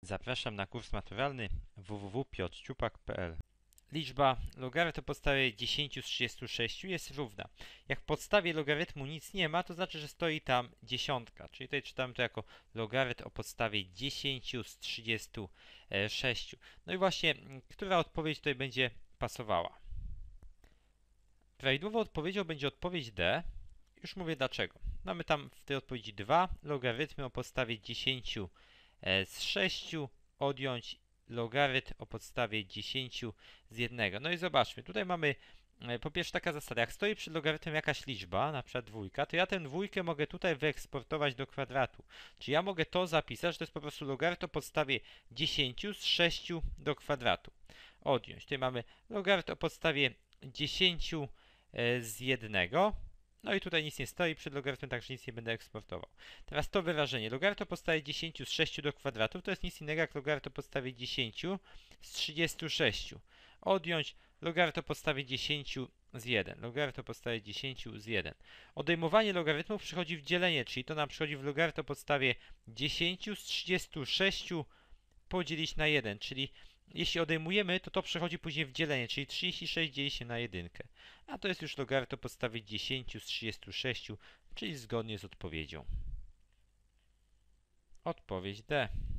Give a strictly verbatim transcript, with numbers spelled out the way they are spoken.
Zapraszam na kurs maturalny w w w kropka piotr ciupak kropka p l. Liczba logarytm o podstawie dziesięć z trzydziestu sześciu jest równa. Jak w podstawie logarytmu nic nie ma, to znaczy, że stoi tam dziesiątka. Czyli tutaj czytamy to jako logarytm o podstawie dziesięć z trzydziestu sześciu. No i właśnie, która odpowiedź tutaj będzie pasowała? Prawidłową odpowiedzią będzie odpowiedź D. Już mówię dlaczego. Mamy tam w tej odpowiedzi dwa logarytmy o podstawie dziesięć z sześciu, odjąć logarytm o podstawie dziesięć z jednego. No i zobaczmy, tutaj mamy po pierwsze taka zasada, jak stoi przed logarytmem jakaś liczba, na przykład dwójka, to ja tę dwójkę mogę tutaj wyeksportować do kwadratu. Czyli ja mogę to zapisać, że to jest po prostu logarytm o podstawie dziesięć z sześciu do kwadratu. Odjąć. Tutaj mamy logarytm o podstawie dziesięć z jednego. No i tutaj nic nie stoi przed logarytmem, także nic nie będę eksportował. Teraz to wyrażenie. Logarytm o podstawie dziesięć z sześciu do kwadratu to jest nic innego jak logarytm o podstawie dziesięć z trzydziestu sześciu. Odjąć logarytm o podstawie dziesięć z jeden. Logarytm o podstawie dziesięć z jeden. Odejmowanie logarytmów przychodzi w dzielenie, czyli to nam przychodzi w logarytm o podstawie dziesięć z trzydziestu sześciu podzielić na jeden, czyli jeśli odejmujemy, to to przechodzi później w dzielenie, czyli trzydzieści sześć dzieli się na jedynkę. A to jest już logarytm o podstawie dziesięć z trzydziestu sześciu, czyli zgodnie z odpowiedzią. Odpowiedź D.